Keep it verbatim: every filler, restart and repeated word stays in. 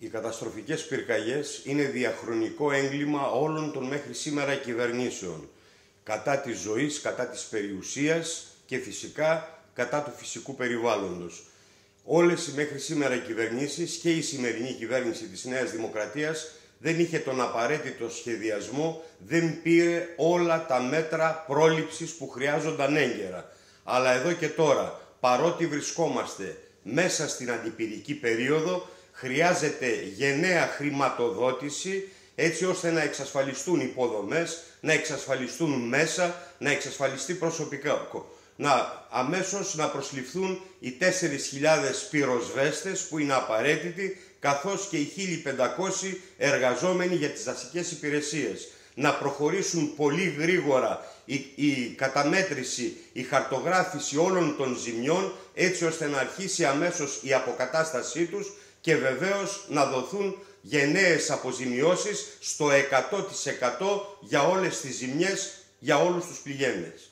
Οι καταστροφικές πυρκαγιές είναι διαχρονικό έγκλημα όλων των μέχρι σήμερα κυβερνήσεων. Κατά της ζωής, κατά της περιουσίας και φυσικά κατά του φυσικού περιβάλλοντος. Όλες οι μέχρι σήμερα κυβερνήσεις και η σημερινή κυβέρνηση της Νέας Δημοκρατίας δεν είχε τον απαραίτητο σχεδιασμό, δεν πήρε όλα τα μέτρα πρόληψης που χρειάζονταν έγκαιρα. Αλλά εδώ και τώρα, παρότι βρισκόμαστε μέσα στην αντιπυρική περίοδο, χρειάζεται γενναία χρηματοδότηση έτσι ώστε να εξασφαλιστούν υποδομές, να εξασφαλιστούν μέσα, να εξασφαλιστεί προσωπικό. Να αμέσως να προσληφθούν οι τέσσερις χιλιάδες πυροσβέστες που είναι απαραίτητοι, καθώς και οι χίλια πεντακόσιοι εργαζόμενοι για τις δασικές υπηρεσίες. Να προχωρήσουν πολύ γρήγορα η, η καταμέτρηση, η χαρτογράφηση όλων των ζημιών, έτσι ώστε να αρχίσει αμέσως η αποκατάστασή τους και βεβαίως να δοθούν γενναίες αποζημιώσεις στο εκατό τοις εκατό για όλες τις ζημιές, για όλους τους πληγέντες.